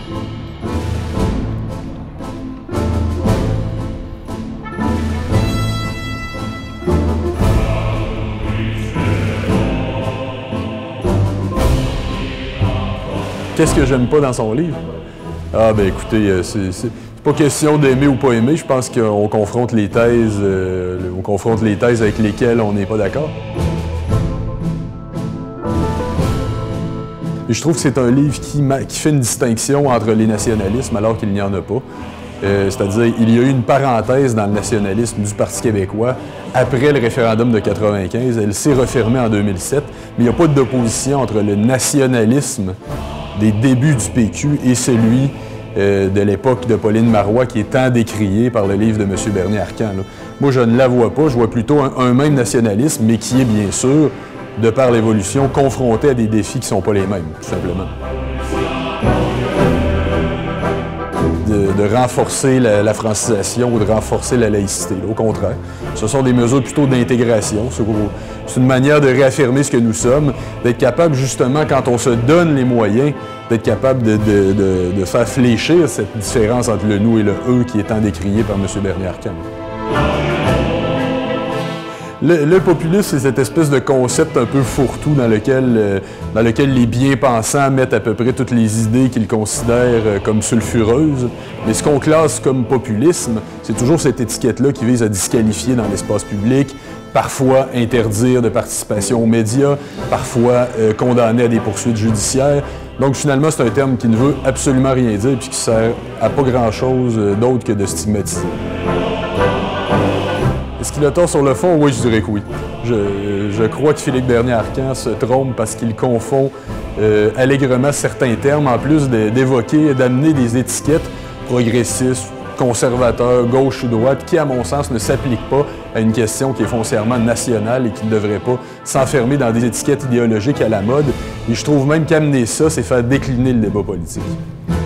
Qu'est-ce que j'aime pas dans son livre? Ah ben écoutez, c'est pas question d'aimer ou pas aimer, je pense qu'on confronte les thèses, avec lesquelles on n'est pas d'accord. Et je trouve que c'est un livre qui fait une distinction entre les nationalismes alors qu'il n'y en a pas. C'est-à-dire, il y a eu une parenthèse dans le nationalisme du Parti québécois après le référendum de 1995. Elle s'est refermée en 2007, mais il n'y a pas d'opposition entre le nationalisme des débuts du PQ et celui de l'époque de Pauline Marois qui est tant décrié par le livre de M. Bernier-Arcan. Moi, je ne la vois pas, je vois plutôt un même nationalisme, mais qui est bien sûr, de par l'évolution, confronté à des défis qui ne sont pas les mêmes, tout simplement. De renforcer la francisation ou de renforcer la laïcité. Au contraire, ce sont des mesures plutôt d'intégration. C'est une manière de réaffirmer ce que nous sommes, d'être capable justement, quand on se donne les moyens, d'être capable de faire fléchir cette différence entre le nous et le eux qui est tant décrié par M. Bernier-Arcan. Le populisme, c'est cette espèce de concept un peu fourre-tout dans lequel les bien-pensants mettent à peu près toutes les idées qu'ils considèrent comme sulfureuses. Mais ce qu'on classe comme populisme, c'est toujours cette étiquette-là qui vise à disqualifier dans l'espace public, parfois interdire de participation aux médias, parfois condamner à des poursuites judiciaires. Donc finalement, c'est un terme qui ne veut absolument rien dire et qui sert à pas grand-chose d'autre que de stigmatiser. Est-ce qu'il a tort sur le fond? Oui, je dirais que oui. Je crois que Philippe Bernier-Arcan se trompe parce qu'il confond allègrement certains termes, en plus d'évoquer et d'amener des étiquettes progressistes, conservateurs, gauche ou droite, qui, à mon sens, ne s'appliquent pas à une question qui est foncièrement nationale et qui ne devrait pas s'enfermer dans des étiquettes idéologiques à la mode. Et je trouve même qu'amener ça, c'est faire décliner le débat politique.